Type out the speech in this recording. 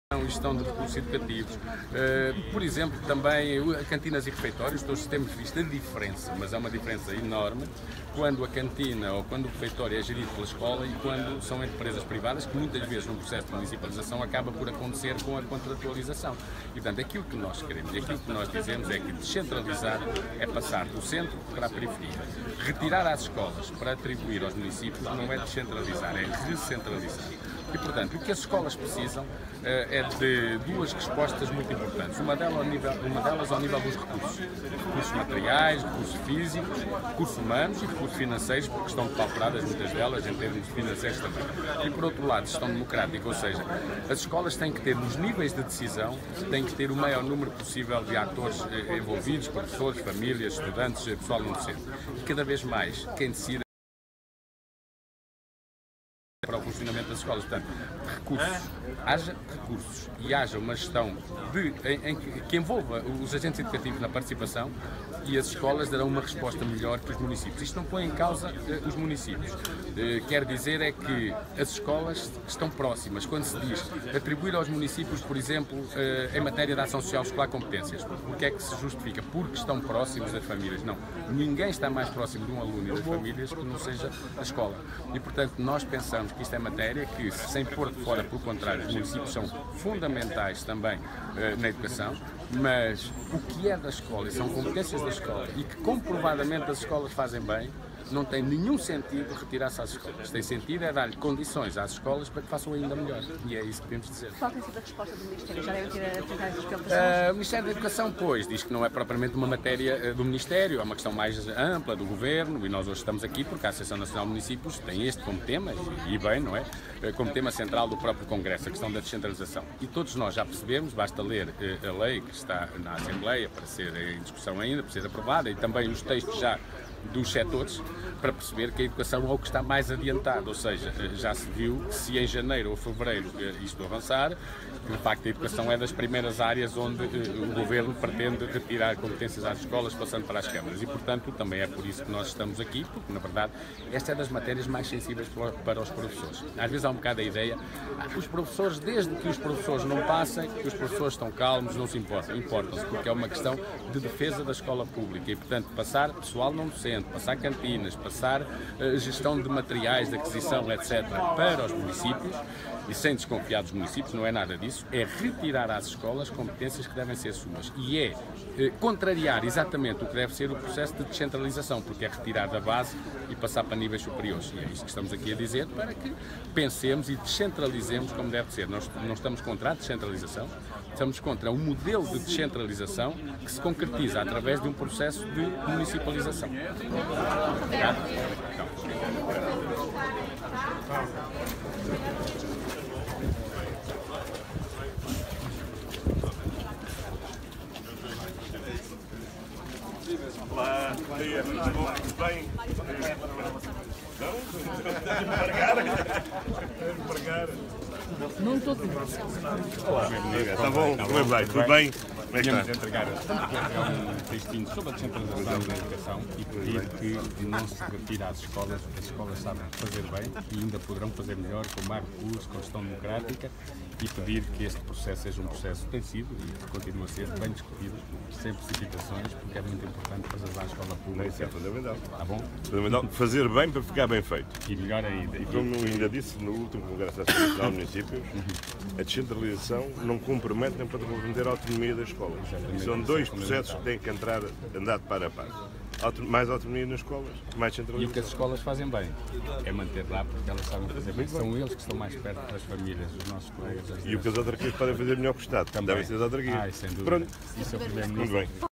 e gestão de recursos educativos. Por exemplo, também cantinas e refeitórios, todos temos visto a diferença, mas é uma diferença enorme, quando a cantina ou quando o refeitório é gerido pela escola e quando são empresas privadas, que muitas vezes no processo de municipalização acaba por acontecer com a contratualização. E, portanto, aquilo que nós queremos, aquilo que nós dizemos é que descentralizar é passar do centro para a periferia. Retirar às escolas para atribuir aos municípios não é descentralizar, é recentralizar. E, portanto, o que as escolas precisam é de duas respostas muito importantes. Uma delas ao nível dos recursos. Recursos materiais, recursos físicos, recursos humanos e recursos financeiros, porque estão pauperadas muitas delas em termos financeiros também. E, por outro lado, gestão democrática, ou seja, as escolas têm que ter, nos níveis de decisão, têm que ter o maior número possível de atores envolvidos, professores, famílias, estudantes, pessoal no centro. E cada vez mais, quem decide para o funcionamento das escolas. Portanto, haja recursos e haja uma gestão que envolva os agentes educativos na participação e as escolas darão uma resposta melhor que os municípios. Isto não põe em causa os municípios. Quer dizer é que as escolas estão próximas. Quando se diz atribuir aos municípios, por exemplo, em matéria de ação social escolar competências, porque é que se justifica? Porque estão próximos das famílias. Não. Ninguém está mais próximo de um aluno e das famílias que não seja a escola. E, portanto, nós pensamos que isto é matéria que, sem pôr de fora, pelo contrário, os municípios são fundamentais também na educação, mas o que é da escola e são competências da escola e que comprovadamente as escolas fazem bem, não tem nenhum sentido retirar-se às escolas. Tem sentido é dar-lhe condições às escolas para que façam ainda melhor. E é isso que podemos dizer. Qual tem sido a resposta do Ministério? Já devem ter apresentado essas preocupações? O Ministério da Educação, pois, diz que não é propriamente uma matéria do Ministério, é uma questão mais ampla do Governo e nós hoje estamos aqui porque a Associação Nacional de Municípios tem este como tema, e bem, não é? Como tema central do próprio Congresso, a questão da descentralização. E todos nós já percebemos, basta ler a lei que está na Assembleia para ser em discussão ainda, para ser aprovada, e também os textos já dos setores, para perceber que a educação é o que está mais adiantado, ou seja, já se viu que se em janeiro ou fevereiro isto avançar, que de facto a educação é das primeiras áreas onde o Governo pretende retirar competências às escolas, passando para as câmaras, e portanto também é por isso que nós estamos aqui, porque na verdade esta é das matérias mais sensíveis para os professores. Às vezes há um bocado a ideia, os professores, desde que os professores não passem, que os professores estão calmos, não se importam-se, porque é uma questão de defesa da escola pública e portanto passar pessoal não docente, passar cantinas, passar gestão de materiais, de aquisição, etc., para os municípios, e sem desconfiar dos municípios, não é nada disso, é retirar às escolas competências que devem ser suas. E é contrariar exatamente o que deve ser o processo de descentralização, porque é retirar da base e passar para níveis superiores. E é isso que estamos aqui a dizer, para que pensemos e descentralizemos como deve ser. Nós não estamos contra a descentralização, estamos contra um modelo de descentralização que se concretiza através de um processo de municipalização. Obrigado. Olá, bom dia, tudo bem? Não estou tudo. Olá, está bom? Como vai? Tudo bem? Como é que Vamos está? entregar um textinho sobre a descentralização da educação e pedir que não se retire às escolas, porque as escolas sabem fazer bem e ainda poderão fazer melhor, com mais recursos, com gestão democrática, e pedir que este processo seja um processo que tem sido e que continua a ser bem discutido, sem precipitações, porque é muito importante fazer a escola pública. Isso é fundamental. Está bom? Fundamental fazer bem para ficar bem feito. E melhor ainda. E como ainda disse no último Congresso da Associação Nacional de Municípios, a descentralização não compromete nem pode comprometer a autonomia das escolas. E são dois processos que têm que andar para a par. Mais autonomia nas escolas, mais E o que centralização. as escolas fazem bem é manter lá, porque elas sabem fazer bem. São eles que estão mais perto das famílias, os nossos colegas. E o que as autarquias podem fazer melhor que o Estado. Também. Devem ser as autarquias. Sem dúvida. Pronto. Isso é o Muito Primeiro-Ministro. bem.